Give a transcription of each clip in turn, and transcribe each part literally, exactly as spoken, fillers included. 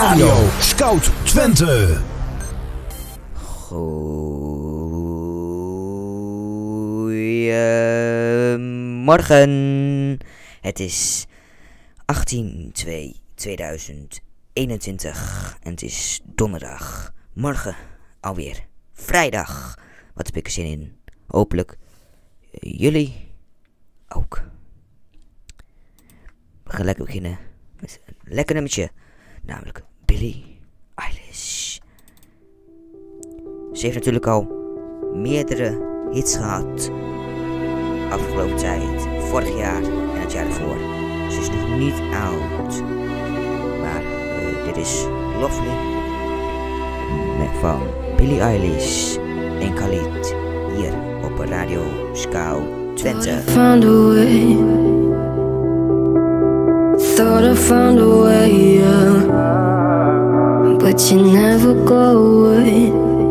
Radio Scout Twente. Goedemorgen. Het is achttien twee tweeduizend eenentwintig en het is donderdag. Morgen alweer vrijdag. Wat heb ik er zin in? Hopelijk jullie ook. We gaan lekker beginnen met een lekker nummertje. Namelijk Billie Eilish. Ze heeft natuurlijk al meerdere hits gehad. Afgelopen tijd. Vorig jaar en het jaar ervoor. Ze is nog niet oud. Maar uh, dit is Lovely. Met van Billie Eilish en Khalid. Hier op Radio Scout Twente. Found a way. Thought I found a way, yeah. But you never go away.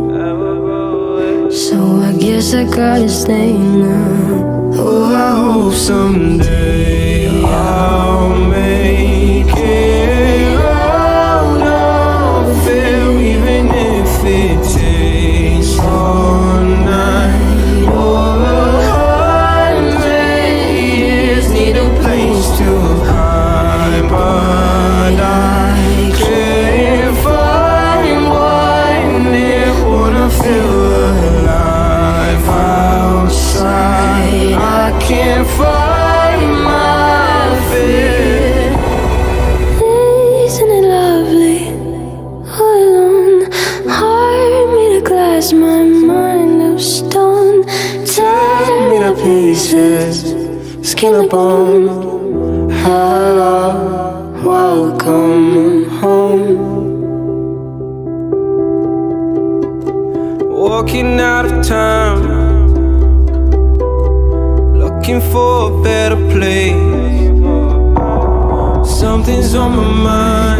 So I guess I gotta stay now. Oh, I hope someday I'll make it out of it, even if it takes all night or a hundred years. Need a place to hide, but I can't find one near. Wanna feel alive outside. I can't find my fear. Isn't it lovely? All alone. Heart made of glass, my mind of stone. Tear me to pieces, skin and bone. Hello, welcome home. Walking out of town, looking for a better place. Something's on my mind,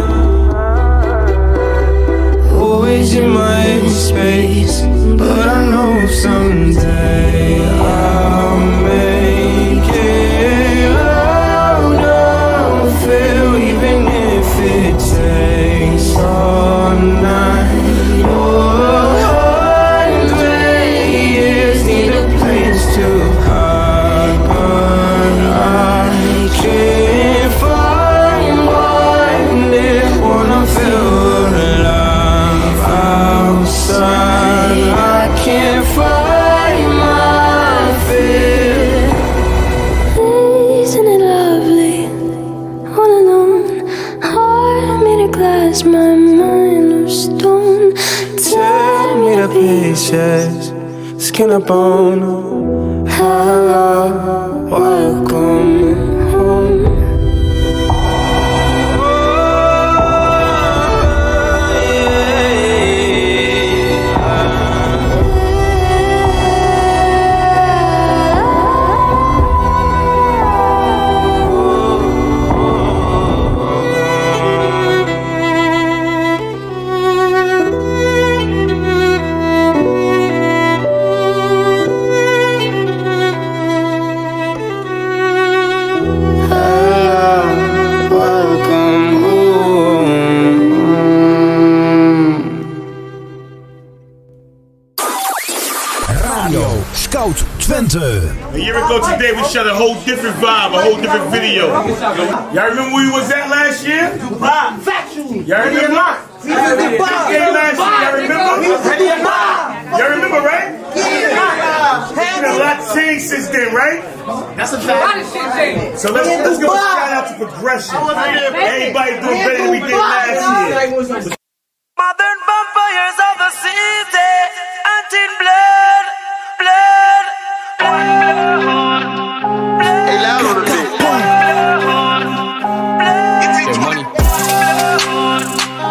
always in my space. But I know someday I'll make it out of it, even if it takes all night or a hundred years. Need a place to hide, but I can't find one that wanna feel alive outside. I can't find my fear. Isn't it lovely? All alone. Heart made of glass, my mind of stone. Tear me to pieces, skin and bone. Hello, welcome home. Scout Twente. A year ago today, we shot a whole different vibe, a whole different video. Y'all remember where we was at last year? Dubai. Factual. Y'all remember? We was in Dubai last year. Y'all remember? Y'all remember, right? Yeah. It's been a lot changed since then, right? That's a fact. So let's, let's give a shout out to Progression. Everybody doing better than we did last year. Modern vampires of the city, hunting blood, blood, one blood, blood. Hey, loud on the beat. Blood, blood. Get money.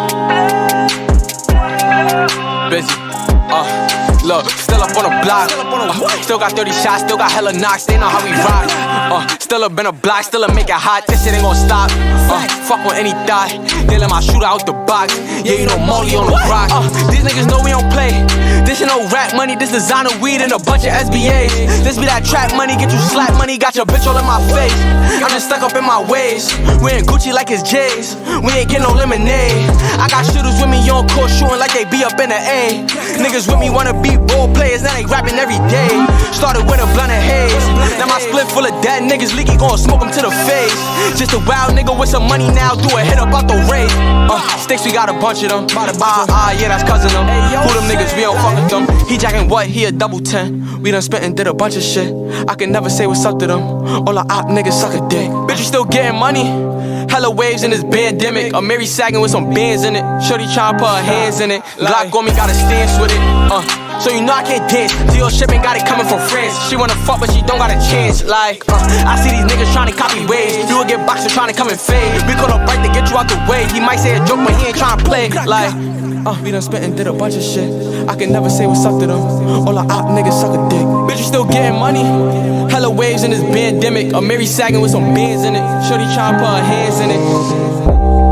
Busy. Uh, look, still up on the block. Uh, still got thirty shots, still got hella knocks, they know how we rock. Uh, still up in a block, still a make it hot, this shit ain't gon' stop. Uh, fuck on any thought, they let my shooter out the box. Yeah, you know Molly on the rock. Uh, these niggas know we don't play. This ain't no rap money, this designer weed and a bunch of S B As. This be that trap money, get you slap money, got your bitch all in my face. I'm just stuck up in my ways. We ain't Gucci like it's J's. We ain't get no lemonade. I got shooters with me on court shooting like they be up in the A. Niggas with me wanna be ball players, now they rapping every day. Started with a blunt of haze. Now my split full of dead niggas, leaky gon' smoke them to the face. Just a wild nigga with some money now, do a hit up out the race. Uh, sticks, we got a bunch of them. Ah, ah, yeah, that's cousin them. Who them niggas, we don't fuck with them. He jacking what, he a double ten. We done spent and did a bunch of shit. I can never say what's up to them. All the op niggas suck a dick. Bitch, you still getting money? Hella waves in this pandemic. A Mary sagging with some bands in it. Shorty tryna put her hands in it. Glock on me, got a stance with it. Uh, so you know I can't dance. Deal shipping, got it coming from France. She wanna fuck, but she don't got a chance. Like, uh, I see these niggas tryna copy waves. You will get boxer tryna come and fade. We call up right to get you out the way. He might say a joke, but he ain't tryna play. Like, uh, we done spent and did a bunch of shit. I can never say what's up to them. All the op niggas suck a dick. Bitch, you still getting money? Hella waves in this pandemic. A Mary sagging with some bands in it. Shorty tryna put her hands in it.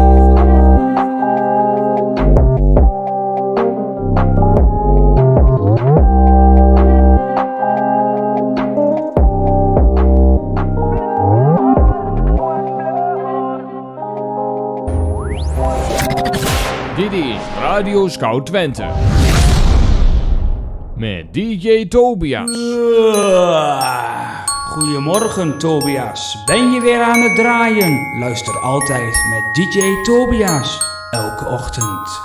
Dit is Radio Scout Twente. Met D J Tobias. Goedemorgen Tobias. Ben je weer aan het draaien? Luister altijd met D J Tobias. Elke ochtend.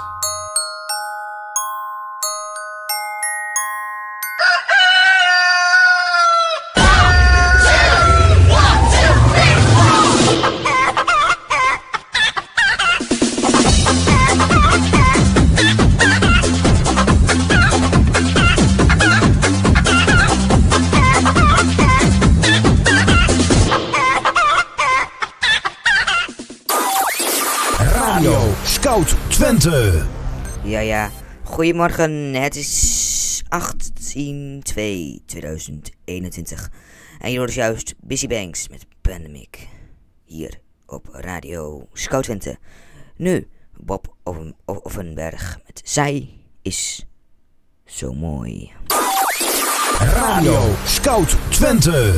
Scout Twente. Ja, ja. Goedemorgen. Het is achttien twee tweeduizend eenentwintig. En je hoort juist Busy Banks met Pandemic. Hier op Radio Scout Twente. Nu Bob Offenberg met Zij is zo mooi. Radio Scout Twente.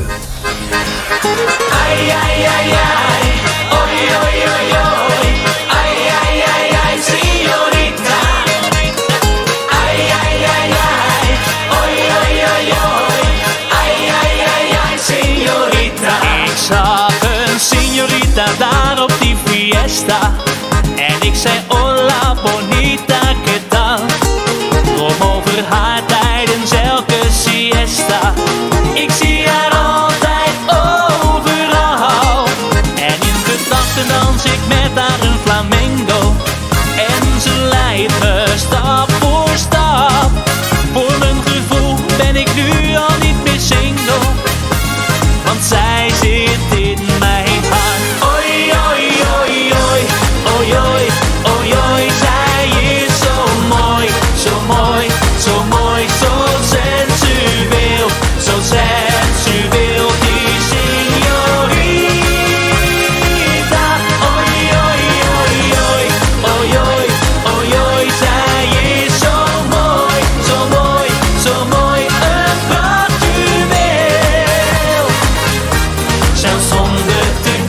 Ai, ai, ai, ai. Oi, oi, oi, oi. Ai, ai, ai, ai, signorita. Ai, ai, ai, ai. Oi, oi, oi, oi. Ai, ai, ai, ai, signorita. Ik zag een signorita daar op die fiesta. En ik zei hola bonita, que tal? Droom over haar tijdens elke siesta. Ik zie haar altijd overal. En in gedachten dans ik met haar een flamenco. En ze leidt me stap voor stap. Voor mijn gevoel ben ik nu al niet meer single. Want zij zit in mijn hart. Oi, oi, oi, oi. Oi, oi, oi, oi. Zij is zo mooi, zo mooi, zo mooi, zo sensueel, zo sensueel, die signorita. Oi, oi, oi, oi, oi, oi, oi, oi. Zij is zo mooi, zo mooi, zo mooi, een prachtjuweel. Zelfs zonder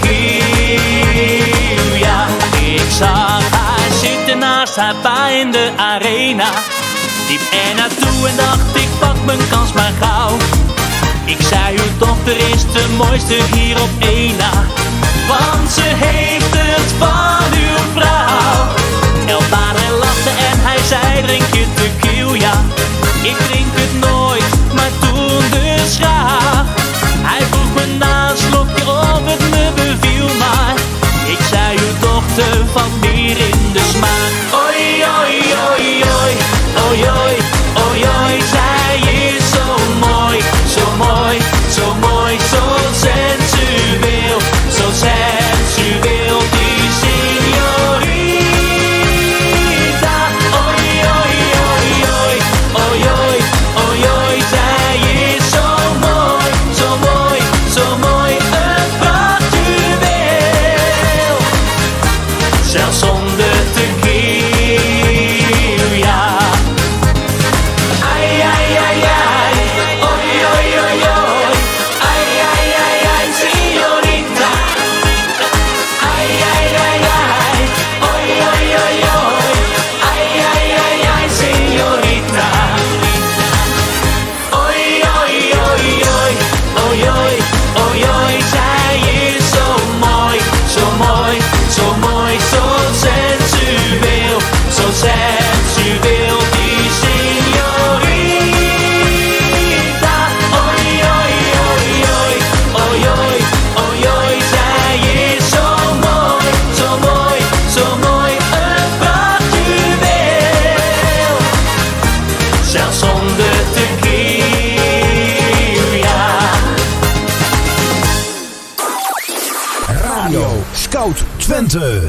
tequila. Ik zag haar zitten naast haar pa in de arena. Liep er naartoe en dacht ik pak mijn kans maar gauw. Ik zei uw dochter is de mooiste hier op één na. Want ze heeft het van uw vrouw. El padre lachte en hij zei drink je tequila. Ik drink het nooit, maar toen dus graag. Hij vroeg me na een slokje of het me beviel, maar ik zei uw dochter valt meer in de smaak. Oi, oi, oi, oi, oi, oi, oi, oi. Zij is zo mooi, zo mooi, zo mooi, zo sensueel, zo sensueel, die signorita. Oi, oi, oi, oi, oi, oi, oi, oi. Zij Scout Twente.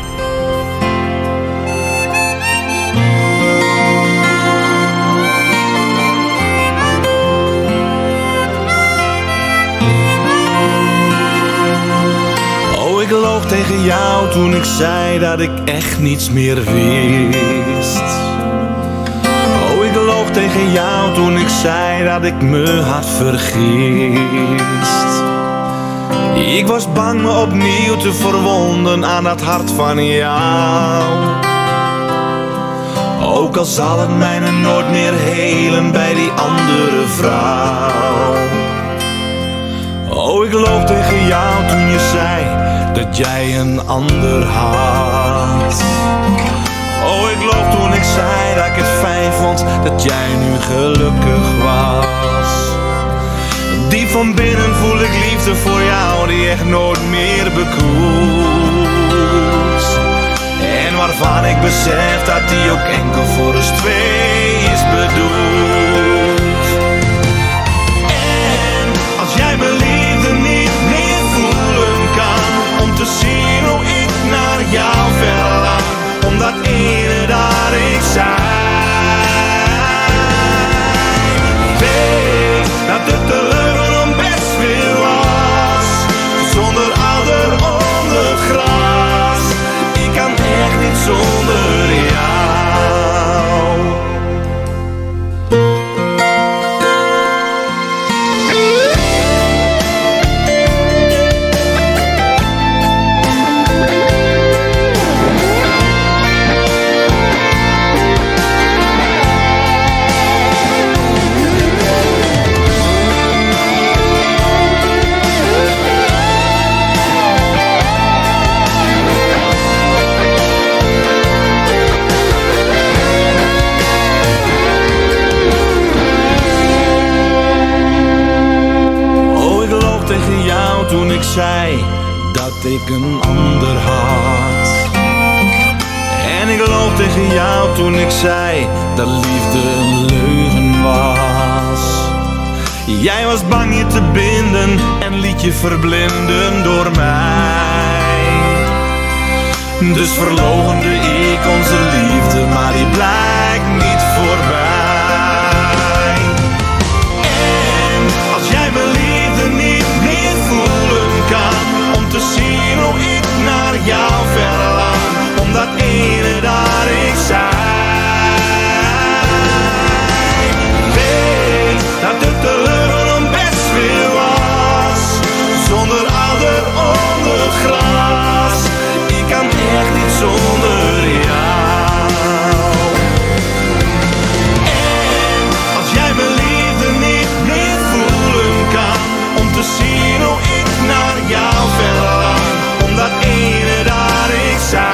Ik loog tegen jou toen ik zei dat ik echt niets meer wist. Oh, ik loog tegen jou toen ik zei dat ik me had vergist. Ik was bang me opnieuw te verwonden aan dat hart van jou. Ook al zal het mij nooit meer helen bij die andere vrouw. Oh, ik loog tegen jou toen je zei dat jij een ander had. Oh, ik loog toen ik zei dat ik het fijn vond dat jij nu gelukkig was. Diep van binnen voel ik liefde voor jou die echt nooit meer bekoelt. En waarvan ik besef dat die ook enkel voor ons twee is bedoeld. En als jij me liefde niet meer voelen kan, om te zien hoe ik naar jou verlang, om dat ene dat ik zei. Weet dat het de leugen om best weer was, zonder ouder onder gras. Ik kan echt niet zonder jou. Toen ik zei dat ik een ander had. En ik loog tegen jou toen ik zei dat liefde een leugen was. Jij was bang je te binden en liet je verblinden door mij. Dus verloochende ik onze liefde, maar die blijkt niet voorbij. En als jij me liefde niet meer voelen kan, om te zien hoe ik naar jou verlang, om dat ene dat ik zei. Weet dat het de leugen om best weer was, zonder ouder onder gras. Ik kan echt niet zonder jou. En als jij me liefde niet meer voelen kan, om te zien hoe ik naar jou verlang, om dat ene dat ik zei.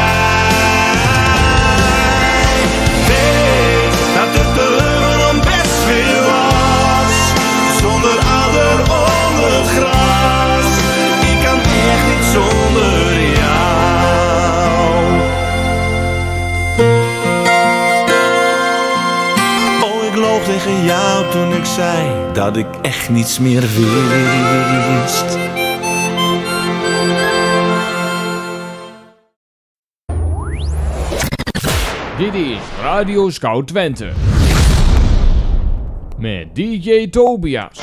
Weet dat het de leugen om best weer was, zonder ouder onder gras. Ik kan echt niet zonder jou. Oh, ik loog tegen jou toen ik zei dat ik echt niets meer wist. Dit is Radio Scout Twente. Met D J Tobias.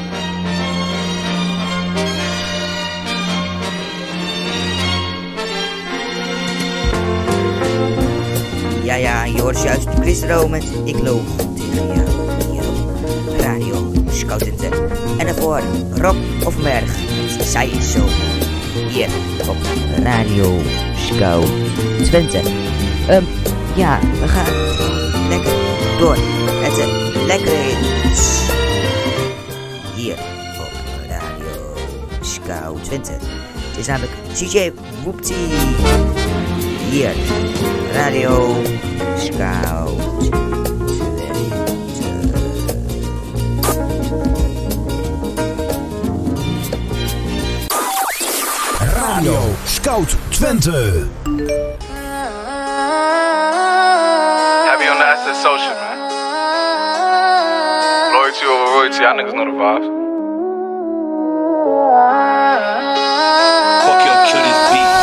Ja, ja, je hoort juist Chris Ro met Ik loog tegen jou. Hier op Radio Scout Twente. En daarvoor Rob Offenberg. Zij is zo. Hier op Radio Scout Twente. Um, ja, we gaan lekker door met de lekkere hits. Hier op Radio Scout Twente. Het is namelijk C J Woeptie. Hier, Radio Scout Twente. Radio Scout Twente. Heavy on the asset social, man. Loyalty over royalty, y'all niggas know the vibes. Fuck your kill this beat.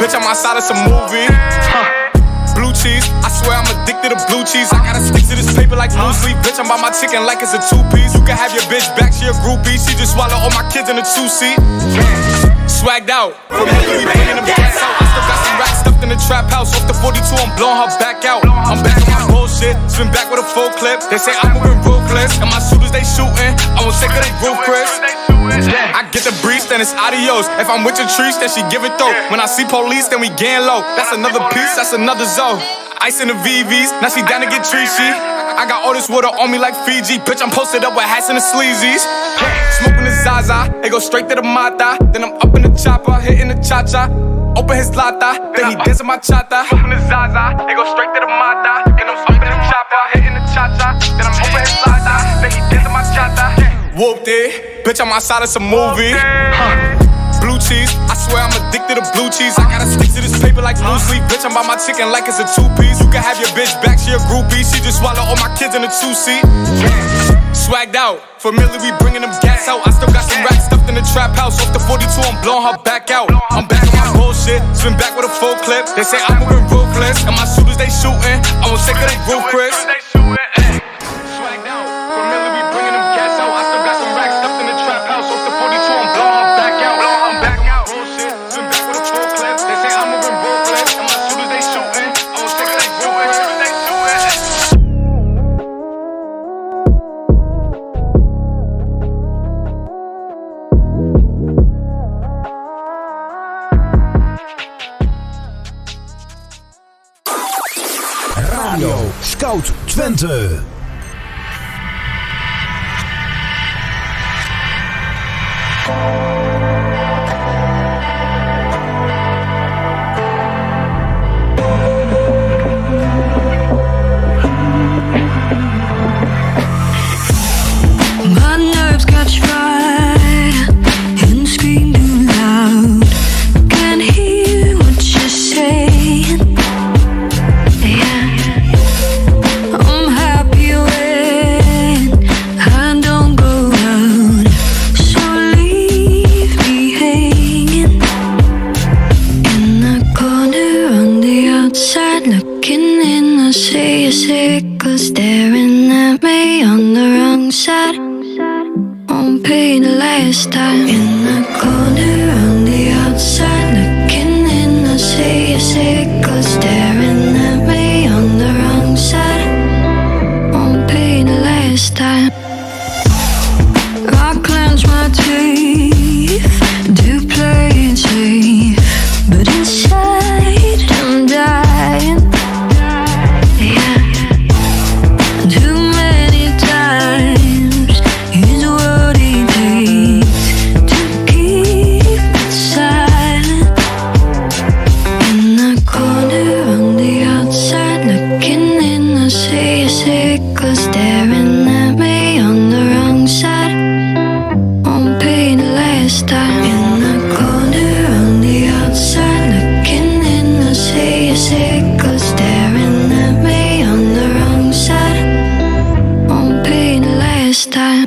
bitch, I'm outside of some movie. Huh. Blue cheese, I swear I'm addicted to blue cheese. I gotta stick to this paper like blue sleep. Bitch, I'm by my chicken like it's a two-piece. You can have your bitch back, she a groupie. She just swallow all my kids in a two-seat. Swagged out, from Hillary bringing them gas out. I still got some racks stuffed in the trap house. Off the forty-two, I'm blowing her back out. I'm back on my bullshit, spin back with a full clip. They say I'm moving ruthless, and my shooters they shooting. I won't sick of they roof, Chris. I get the breeze, then it's adios. If I'm with your trees, then she give it though. When I see police, then we gang low. That's another piece, that's another zone. Ice in the V Vs, now she down to get treachy. I got all this water on me like Fiji. Bitch, I'm posted up with hats and the sleazies. Smoking the Zaza, it go straight to the Mata. Then I'm up in the chopper, hitting the cha-cha. Open his lata, then he dancing my chata. Smoking the Zaza, it go straight to the Mata. Then I'm up in the chopper, hitting the cha-cha. Then I'm open his lata, then he dancing my chata. Whooped it, bitch, I'm outside of some movie. Huh. Blue cheese, I swear I'm addicted to blue cheese. I gotta stick to this paper like blue sleep. Bitch, I'm by my chicken like it's a two-piece. You can have your bitch back, she a groupie. She just swallow all my kids in a two-seat. Swagged out, familiar, we bringing them gas out. I still got some racks stuffed in the trap house. Off the forty-two, I'm blowing her back out. I'm back on my bullshit, spin back with a full clip. They say I'm moving ruthless, and my shooters they shooting. I won't sick of they roof, Chris. Swagged out, familiar, we bringing them gas out. I still got some racks stuffed in the trap house. Off the forty-two, I'm blowing her back out. I'm back out, bullshit, spin back with a full clip. They say I'm moving ruthless, and my shooters they shooting. I won't sick of they roof, Chris. Radio Scout Twente. My nerves catch fire and scream too loud. Can't hear what you're saying. Yeah, I'm happy when I don't go out. So leave me hanging in the corner on the outside, looking in. I see a circle staring at me on the wrong side. Won't pay the last time. In the corner on the outside, looking in. I see a circle staring at me on the wrong side. Won't pay the last time. I clench my teeth to play it safe, but inside I'm dying. Yeah, too many times is what it takes to keep it silent. In the corner on the outside, looking in. I see a circle staring at me on the wrong side. Won't pay the last time. In the corner on the outside, looking in. I see a circle staring at me on the wrong side. Won't pay the last time.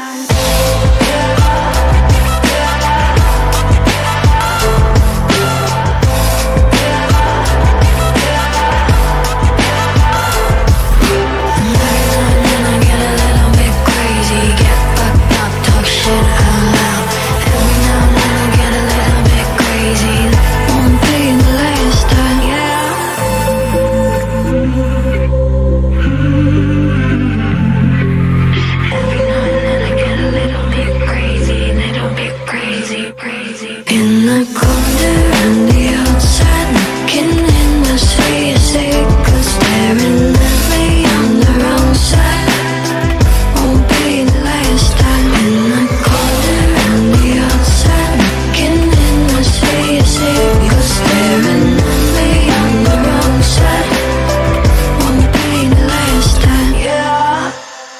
In the corner on the outside, looking in. I see a circle staring at me on the wrong side. Won't be the last time. In the corner on the outside, looking in. I see a circle staring at me on the wrong side. Won't be the last time. Yeah.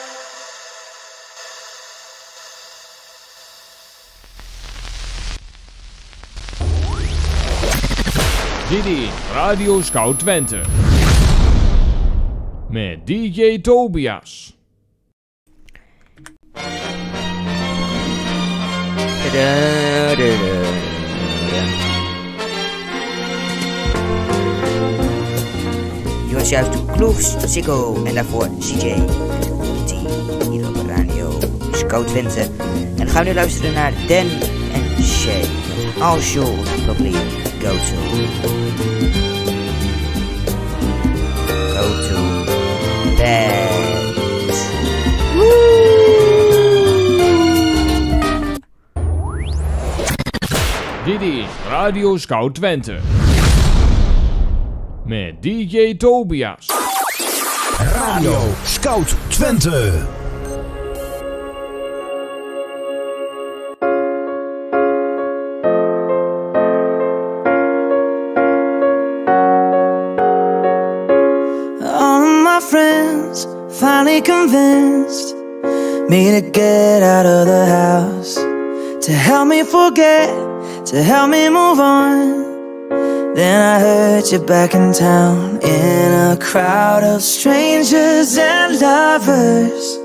Dit is Radio Scout Twente. Met D J Tobias. Da-da-da-da. was juist Kloefs Sikko en daarvoor C J T hier op Radio Scout Twente. En dan gaan we nu luisteren naar Dan en Shay met All Show Probably Go To. Go To Bed. Dit is Radio Scout Twente. Met D J Tobias. Radio Scout Twente. All of my friends finally convinced me to get out of the house, to help me forget, to help me move on. Then I heard you back in town, in a crowd of strangers and lovers.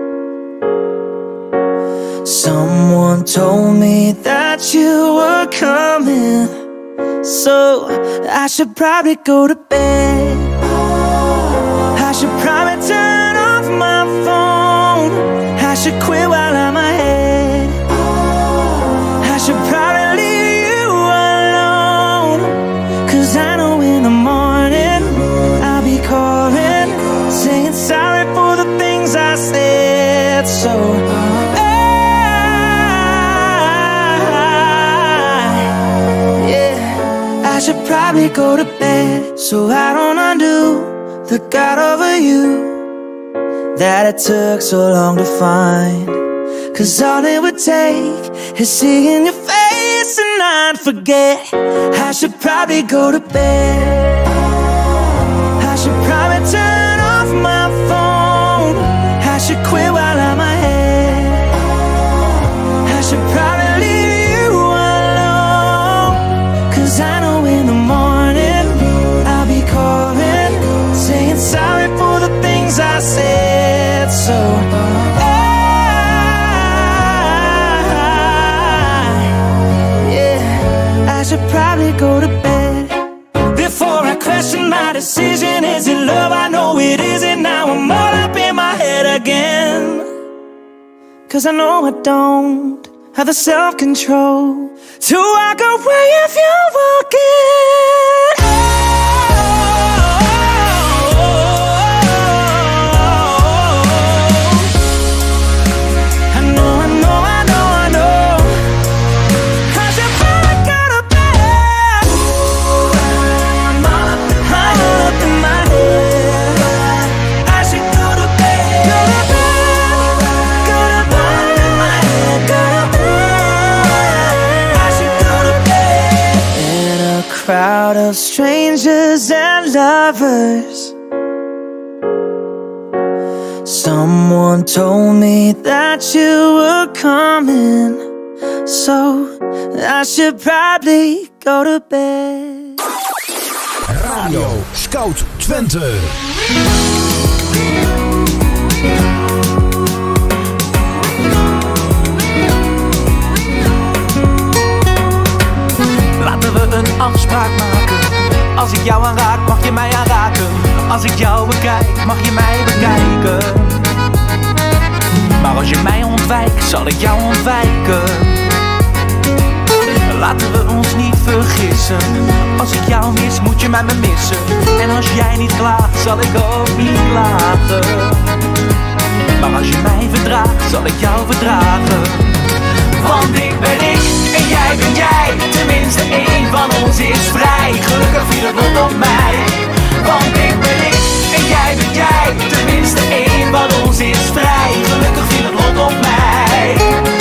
Someone told me that you were coming, so I should probably go to bed. I should probably turn off my phone. I should quit while I'm ahead. I should probably leave you alone, 'cause I know in the morning I'll be calling, saying sorry for the things I said. So I, yeah, I should probably go to bed, so I don't undo the God over you that it took so long to find. 'Cause all it would take is seeing your face and I'd forget. I should probably go to bed. I should probably turn off my phone. I should quit while I'm ahead. I should probably leave you alone, 'cause I know in the morning I'll be calling, saying sorry for the things I said. So I, yeah, I should probably go to bed. Before I question my decision, is it love? I know it isn't. Now I'm all up in my head again, 'cause I know I don't have the self-control to walk away if you're walking. Crowd of strangers and lovers. Someone told me that you were coming, so I should probably go to bed. Radio Scout Twente. Laten we een afspraak maken. Als ik jou aanraak, mag je mij aanraken. Als ik jou bekijk, mag je mij bekijken. Maar als je mij ontwijkt, zal ik jou ontwijken. Laten we ons niet vergissen. Als ik jou mis, moet je mij me missen. En als jij niet klaagt, zal ik ook niet klagen. Maar als je mij verdraagt, zal ik jou verdragen. Want ik ben ik en jij ben jij. Tenminste één van ons is vrij. Gelukkig viel het lot op mij. Want ik ben ik en jij ben jij. Tenminste één van ons is vrij. Gelukkig viel het lot op mij.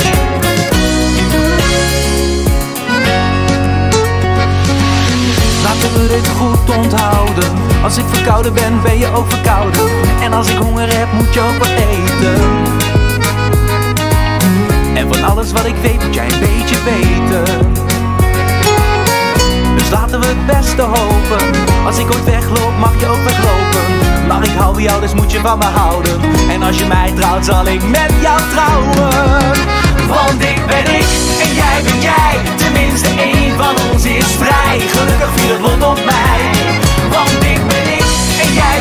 Laten we dit goed onthouden. Als ik verkouden ben, ben je ook verkouden. En als ik honger heb, moet je ook wat eten. En van alles wat ik weet, moet jij een beetje weten. Dus laten we het beste hopen. Als ik ooit wegloop, mag je ook weglopen. Maar ik hou van jou, dus moet je van me houden. En als je mij trouwt, zal ik met jou trouwen. Want ik ben ik en jij ben jij. Tenminste één van ons is vrij. Gelukkig viel het lot op mij. Want ik ben ik en jij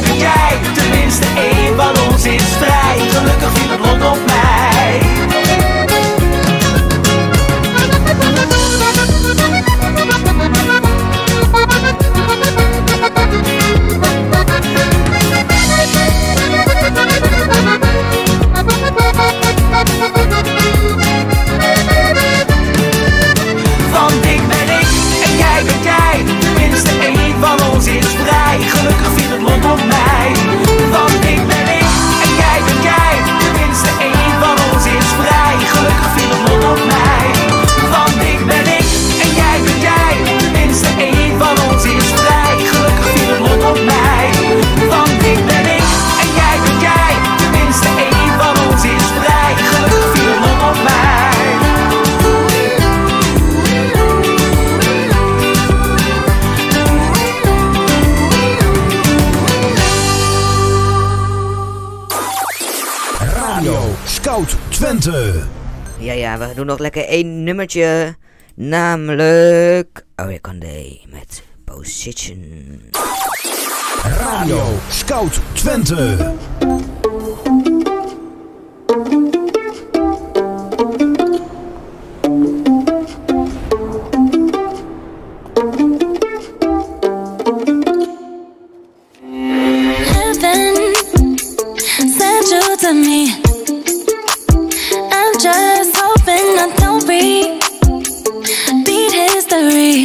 Scout Twente. Ja, ja, we doen nog lekker één nummertje. Namelijk Ariana Grande met Position. Radio Scout Twente. To me, I'm just hoping I don't repeat history.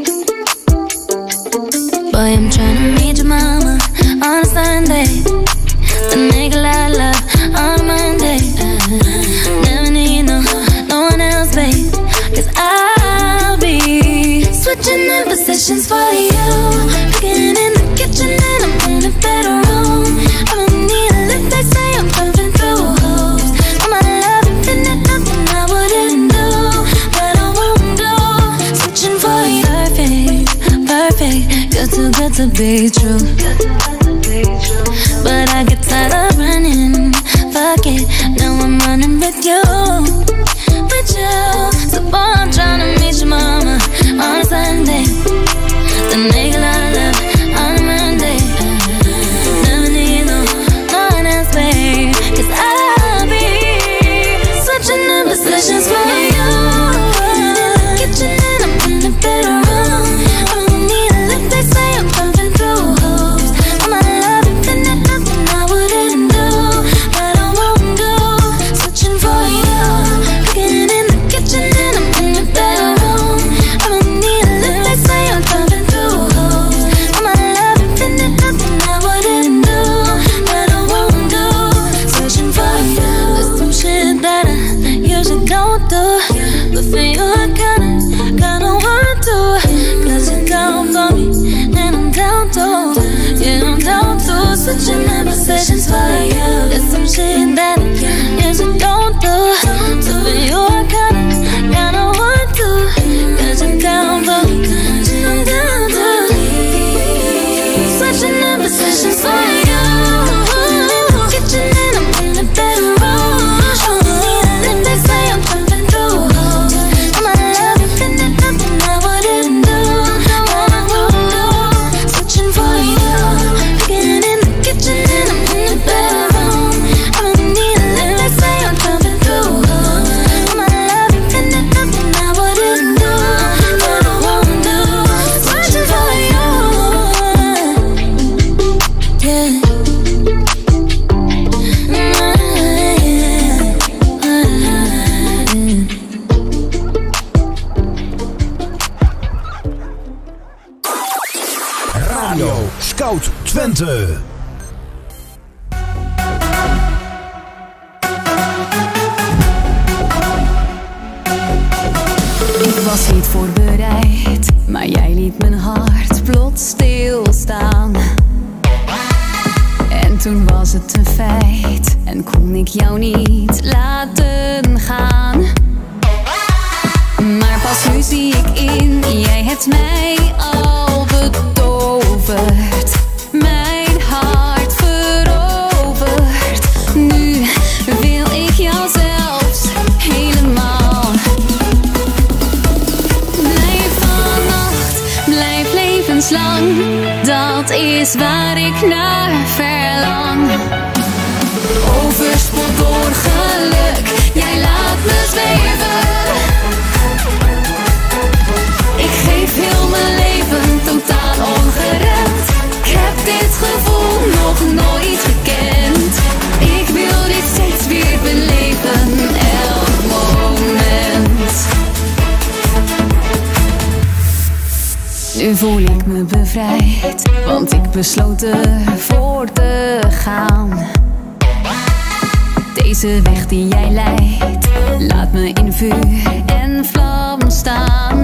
Boy, I'm trying to meet your mama on a Sunday, the nigga I love on a Monday. uh, Never need no, no one else, babe, cause I'll be switching in positions for you. Cooking in the kitchen and I'm in the bedroom. I don't need a lift, they say I'm pumping through holes. All my love infinite, nothing I wouldn't do, but I won't do. Switching for you, perfect, perfect. You're too good to be true, but I get tired of running. Fuck it, now I'm running with you, with you. So boy, I'm trying to meet your mama on a Sunday, the nigga I love on a Monday. Never need no, no one else, babe, cause I'll be switching in positions for you. In the kitchen and I'm in the bedroom. I don't need a lift, they say I'm pumping through holes. All my love infinite, nothing I wouldn't do, but I won't do. Switching for you. Cooking in the kitchen and I'm in the bedroom. I don't need a lift, they say I'm pumping through holes. All my love infinite, nothing I wouldn't do, but I won't do. Switching for you. There's some shit that I usually don't do, but for you I kinda, kinda want to. Cause you're down for me, and I'm down too. Yeah, I'm down too. Switching in positions for you. There's some shit that I usually don't do, so for you I kinda, kinda want to. Cause you're down for me, and I'm down too. Switching in positions for you. Kitchen and I'm in the bedroom. And they say I'm pumping through holes. All my love infinite, nothing I wouldn't do, but I won't do. Switching for you. Cooking in the kitchen and I'm in the bedroom. I don't need a lift, they say I'm pumping through holes. All my love infinite, nothing I wouldn't do, but I won't do. Switching for you. Yeah. Radio Scout Twente. Ik was niet voorbereid, maar jij liet mijn hart plots stilstaan. En toen was het een feit en kon ik jou niet laten gaan. Maar pas nu zie ik in, jij hebt mij al betoverd. Mijn hart veroverd. Nu wil ik jou zelfs helemaal. Blijf vannacht, blijf levenslang. Dat is waar ik naar verlang. Overspoeld door geluk, jij laat me zweven. Ik geef heel mijn leven totaal ongeremd. Ik heb dit gevoel nog nooit gekend. Ik wil dit steeds weer beleven, elk moment. Nu voel ik me bevrijd, want ik besloot ervoor te gaan. Deze weg die jij leidt, laat me in vuur en vlam staan.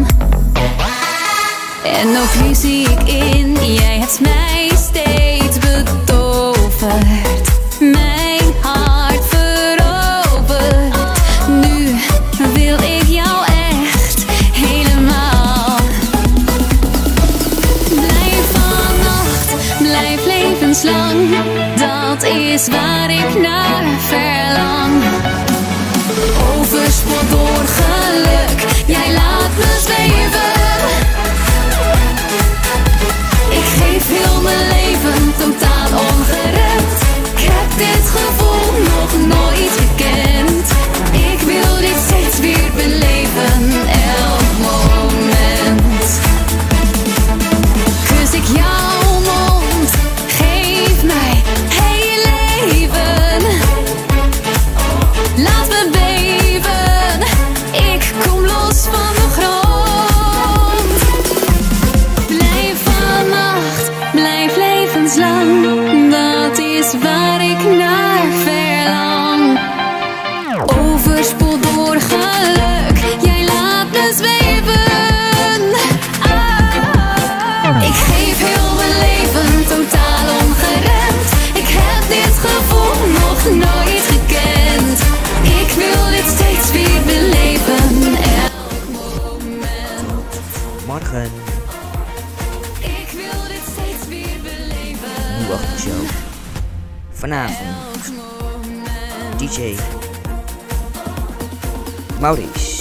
En ook nu zie ik in, jij hebt mij steeds betoverd. Mijn hart veroverd. Nu wil ik jou echt helemaal. Blijf vannacht, blijf levenslang. Dat is waar ik naar verlang. overspoeld door geluk. Jij laat me zweven. Ik geef heel mijn leven totaal ongeremd. Ik heb dit gevoel nog nooit gekend. Ik wil dit steeds weer beleven, elk moment. Kus ik jouw mond, geef mij heel leven. Laat me beven, ik kom los van de grond. Blijf vannacht, blijf levenslang. Dat is waar ik naar verlang. Overspoeld door geluk, jij laat me zweven. Ah, ik geef heel mijn leven totaal ongeremd. Ik heb dit gevoel nog nooit gekend. Ik wil dit steeds weer beleven, elk moment. Morgen. Ik wil dit steeds weer beleven. Nieuwe ochtendshow. Vanavond. D J Maurice.